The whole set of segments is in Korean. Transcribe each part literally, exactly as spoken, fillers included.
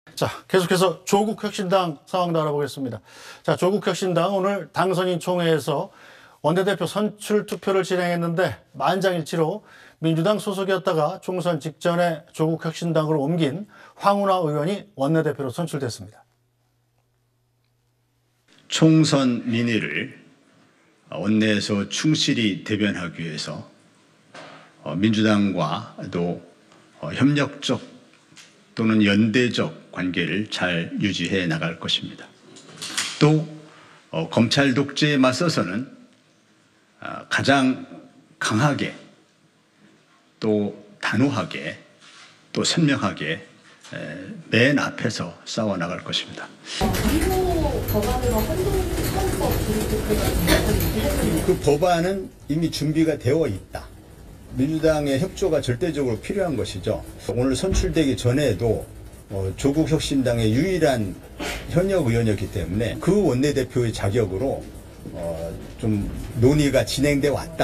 자, 계속해서 조국혁신당 상황도 알아보겠습니다. 자, 조국혁신당 오늘 당선인 총회에서 원내대표 선출 투표를 진행했는데 만장일치로 민주당 소속이었다가 총선 직전에 조국혁신당으로 옮긴 황운하 의원이 원내대표로 선출됐습니다. 총선 민의를 원내에서 충실히 대변하기 위해서 민주당과도 협력적 또는 연대적 관계를 잘 유지해 나갈 것입니다. 또 검찰 독재에 맞서서는 가장 강하게 또 단호하게 또 선명하게 맨 앞에서 싸워 나갈 것입니다. 그리고 법안으로 헌법 그 법안은 이미 준비가 되어 있다. 민주당의 협조가 절대적으로 필요한 것이죠. 오늘 선출되기 전에도 조국혁신당의 유일한 현역 의원이었기 때문에 그 원내대표의 자격으로 좀 논의가 진행돼 왔다.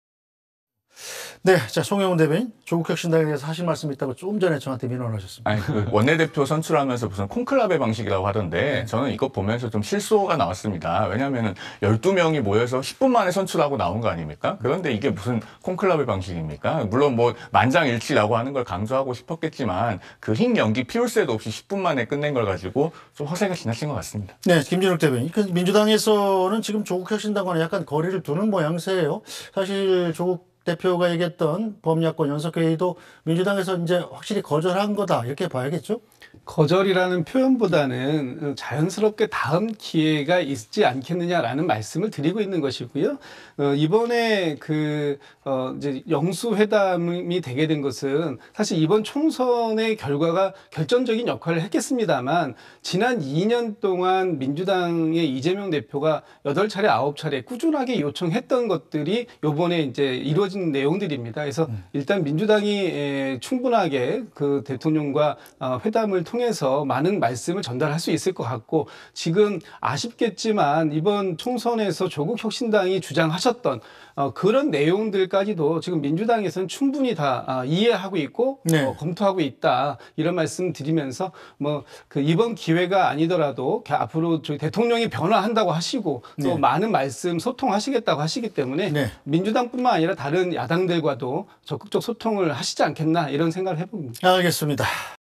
네, 자, 송영훈 대변인, 조국혁신당에 대해서 하실 말씀 있다고 조금 전에 저한테 민원하셨습니다. 아니, 그 원내대표 선출하면서 무슨 콘클라베 방식이라고 하던데 저는 이거 보면서 좀 실소가 나왔습니다. 왜냐하면 열두 명이 모여서 십 분 만에 선출하고 나온 거 아닙니까? 그런데 이게 무슨 콘클라베 방식입니까? 물론 뭐 만장일치라고 하는 걸 강조하고 싶었겠지만 그 흰 연기 피울 새도 없이 십 분 만에 끝낸 걸 가지고 좀 허세가 지나친 것 같습니다. 네, 김진욱 대변인. 그 민주당에서는 지금 조국혁신당과는 약간 거리를 두는 모양새예요. 사실 조국 대표가 얘기했던 범야권 연석회의도 민주당에서 이제 확실히 거절한 거다 이렇게 봐야겠죠? 거절이라는 표현보다는 자연스럽게 다음 기회가 있지 않겠느냐라는 말씀을 드리고 있는 것이고요. 어, 이번에 그, 어, 이제 영수회담이 되게 된 것은 사실 이번 총선의 결과가 결정적인 역할을 했겠습니다만 지난 이 년 동안 민주당의 이재명 대표가 여덟 차례, 아홉 차례 꾸준하게 요청했던 것들이 요번에 이제 이루어진 내용들입니다. 그래서 일단 민주당이 충분하게 그 대통령과 회담을 통해서 많은 말씀을 전달할 수 있을 것 같고 지금 아쉽겠지만 이번 총선에서 조국혁신당이 주장하셨던 어, 그런 내용들까지도 지금 민주당에서는 충분히 다 아, 이해하고 있고 네. 어, 검토하고 있다 이런 말씀 드리면서 뭐 그 이번 기회가 아니더라도 앞으로 저희 대통령이 변화한다고 하시고 또 네. 많은 말씀 소통하시겠다고 하시기 때문에 네. 민주당뿐만 아니라 다른 야당들과도 적극적 소통을 하시지 않겠나 이런 생각을 해봅니다. 알겠습니다.